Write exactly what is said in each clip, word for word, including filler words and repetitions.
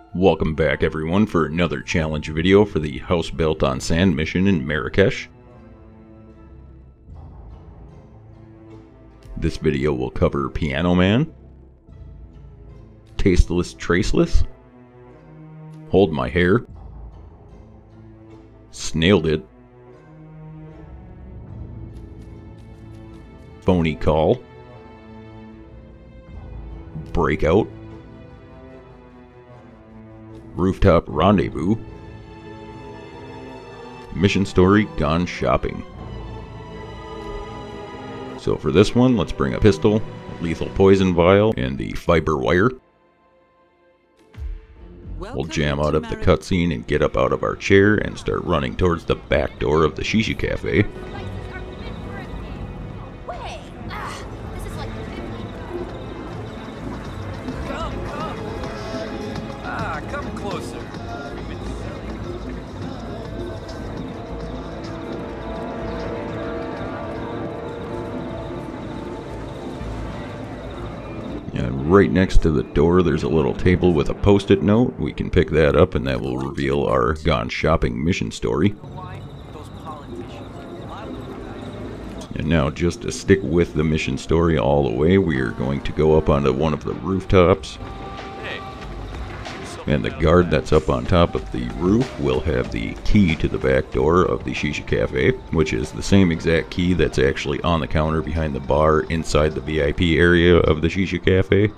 Welcome back everyone for another challenge video for the House Built on Sand mission in Marrakesh. This video will cover Piano Man, Tasteless Traceless, Hold My Hair, Snailed It, Phony Call, Breakout, Rooftop Rendezvous, Mission Story Gone Shopping. So for this one, let's bring a pistol, lethal poison vial, and the fiber wire. We'll jam out of the cutscene and get up out of our chair and start running towards the back door of the Shisha Cafe. And right next to the door there's a little table with a post-it note. We can pick that up and that will reveal our Gone Shopping mission story. And now, just to stick with the mission story all the way, we are going to go up onto one of the rooftops. And the guard that's up on top of the roof will have the key to the back door of the Shisha Cafe, which is the same exact key that's actually on the counter behind the bar inside the V I P area of the Shisha Cafe.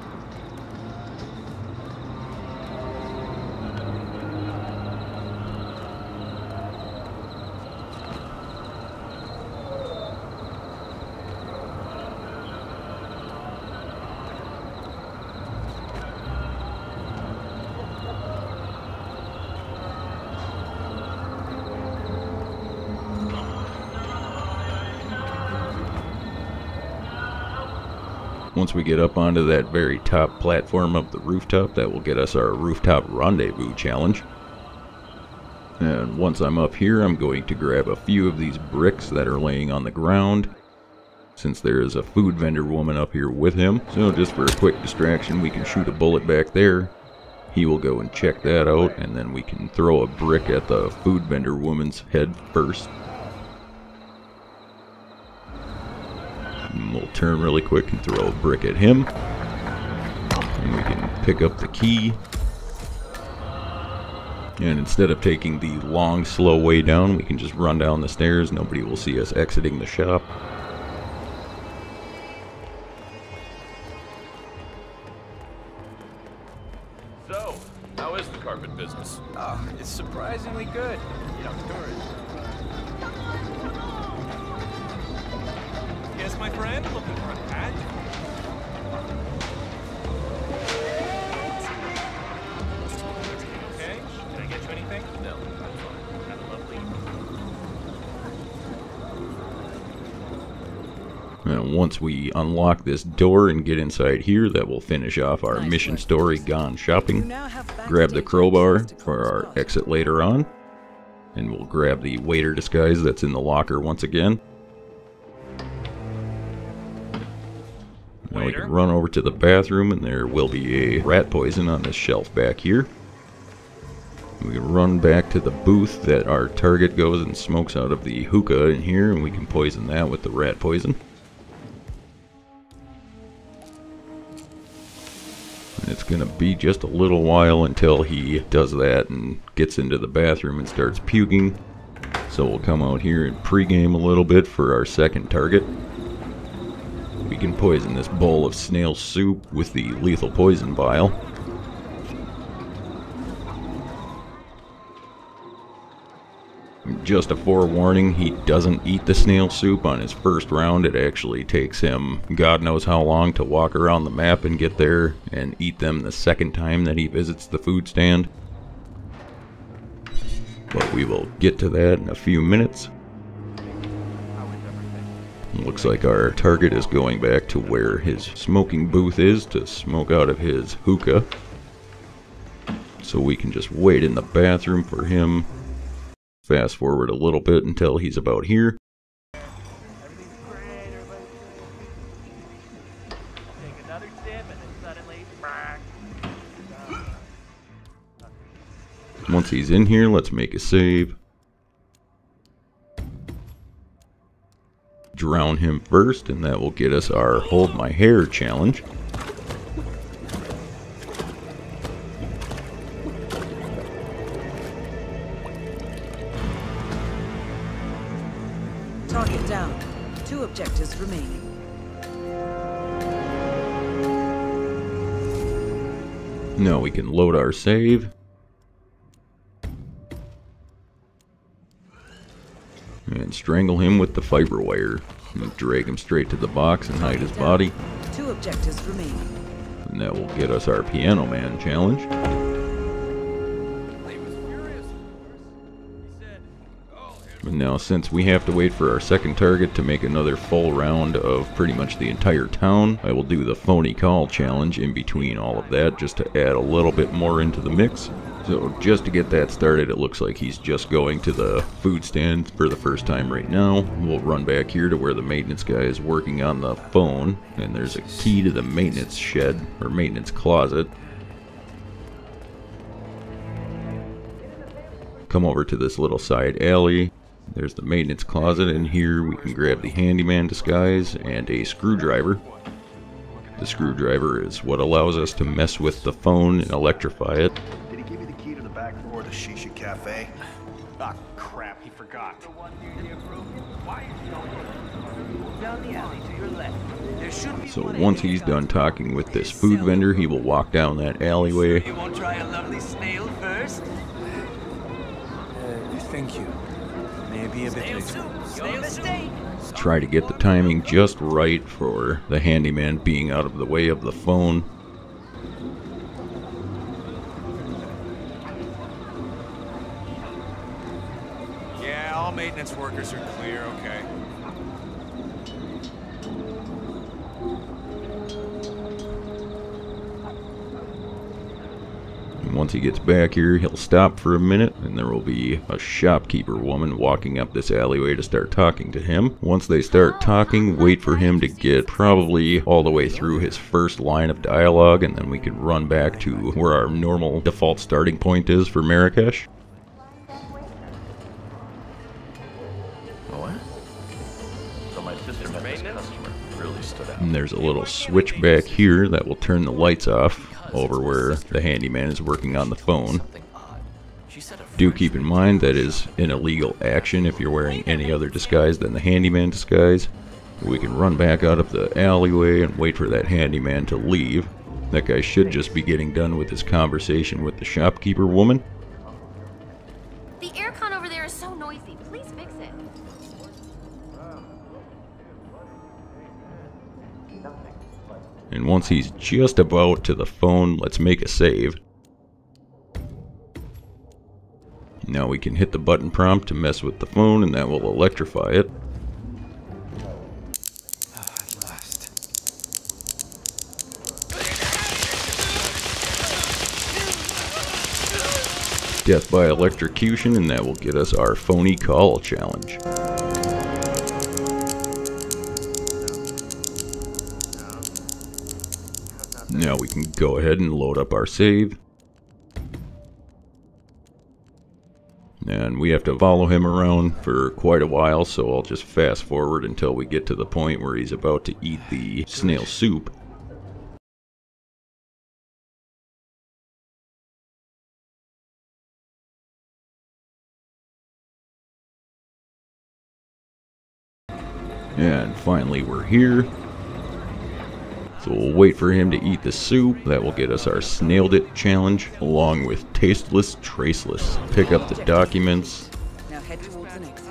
Once we get up onto that very top platform of the rooftop, that will get us our Rooftop Rendezvous challenge. And once I'm up here, I'm going to grab a few of these bricks that are laying on the ground, since there is a food vendor woman up here with him. So just for a quick distraction, we can shoot a bullet back there. He will go and check that out, and then we can throw a brick at the food vendor woman's head first. And we'll turn really quick and throw a brick at him. And we can pick up the key. And instead of taking the long, slow way down, we can just run down the stairs. Nobody will see us exiting the shop. So, how is the carpet business? Oh, it's surprisingly good. You know, tourists. Yes, my friend, looking for a hat? Okay, can I get you anything? No, I'm fine. Have a lovely evening. And once we unlock this door and get inside here, that will finish off our Nice mission work. story Gone Shopping. You now have Grab the backstage crowbar access to for our Cole's exit later on. And we'll grab the waiter disguise that's in the locker once again. Now we can run over to the bathroom, and there will be a rat poison on this shelf back here. We can run back to the booth that our target goes and smokes out of the hookah in here, and we can poison that with the rat poison. And it's going to be just a little while until he does that and gets into the bathroom and starts puking. So we'll come out here and pregame a little bit for our second target. We can poison this bowl of snail soup with the lethal poison vial. Just a forewarning, he doesn't eat the snail soup on his first round. It actually takes him God knows how long to walk around the map and get there and eat them the second time that he visits the food stand. But we will get to that in a few minutes. Looks like our target is going back to where his smoking booth is to smoke out of his hookah. So we can just wait in the bathroom for him. Fast forward a little bit until he's about here. Take another sip and then suddenly, Once he's in here, let's make a save. Drown him first, and that will get us our Hold My Hair challenge. Target down. Two objectives remaining. Now we can load our save. And strangle him with the fiber wire. And drag him straight to the box and hide his body. Two objectives remaining. And that will get us our Piano Man challenge. And now, since we have to wait for our second target to make another full round of pretty much the entire town, I will do the phony call challenge in between all of that, just to add a little bit more into the mix. So just to get that started, it looks like he's just going to the food stand for the first time right now. We'll run back here to where the maintenance guy is working on the phone, and there's a key to the maintenance shed, or maintenance closet. Come over to this little side alley. There's the maintenance closet. In here we can grab the handyman disguise and a screwdriver. The screwdriver is what allows us to mess with the phone and electrify it. Did he give you the key to the back door of the Shisha Cafe? Ah, crap, he forgot. So once he's done talking with this food vendor, he will walk down that alleyway. You won't try a lovely snail first? Uh, thank you. Maybe a bit Snail later. soup, snail mistake. Try to get the timing just right for the handyman being out of the way of the phone. Yeah, all maintenance workers are clear, okay. And once he gets back here, he'll stop for a minute, and there will be a shopkeeper woman walking up this alleyway to start talking to him. Once they start talking, wait for him to get probably all the way through his first line of dialogue, and then we can run back to where our normal default starting point is for Marrakesh. What? So my sister met this customer. Really stood out. And there's a little switch back here that will turn the lights off over where the handyman is working on the phone. Do keep in mind that is an illegal action if you're wearing any other disguise than the handyman disguise. We can run back out of the alleyway and wait for that handyman to leave. That guy should just be getting done with his conversation with the shopkeeper woman. The aircon over there is so noisy. Please fix it. And once he's just about to the phone, let's make a save. Now we can hit the button prompt to mess with the phone, and that will electrify it. At last. Death by electrocution, and that will get us our phony call challenge. Now we can go ahead and load up our save. And we have to follow him around for quite a while, so I'll just fast forward until we get to the point where he's about to eat the snail soup. And finally we're here. So we'll wait for him to eat the soup. That will get us our Snailed It challenge, along with Tasteless Traceless. Pick up the documents. Now head towards an exit.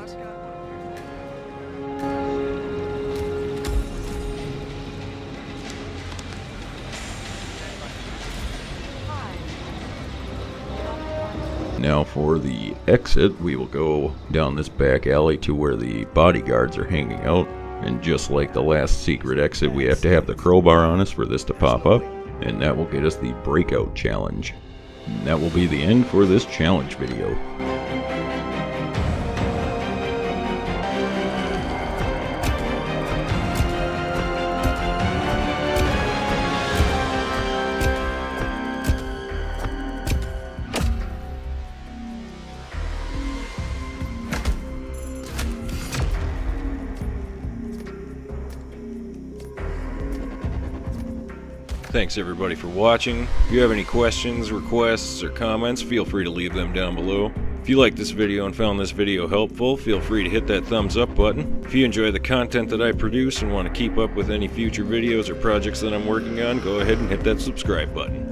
Now for the exit, we will go down this back alley to where the bodyguards are hanging out. And just like the last secret exit, we have to have the crowbar on us for this to pop up. And that will get us the Breakout challenge. And that will be the end for this challenge video. Thanks everybody for watching. If you have any questions, requests, or comments, feel free to leave them down below. If you liked this video and found this video helpful, feel free to hit that thumbs up button. If you enjoy the content that I produce and want to keep up with any future videos or projects that I'm working on, go ahead and hit that subscribe button.